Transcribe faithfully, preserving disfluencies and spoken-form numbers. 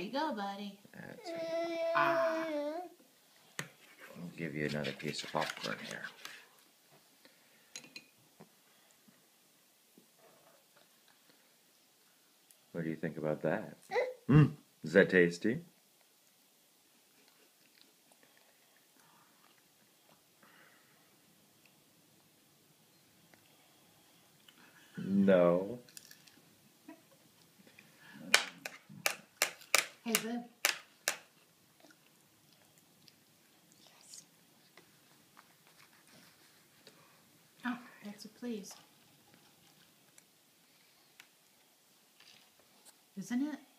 you go, buddy. That's right. Ah. I'll give you another piece of popcorn here. What do you think about that? Mm, is that tasty? No. Hey, Boo. Yes. Oh, that's a please. Isn't it?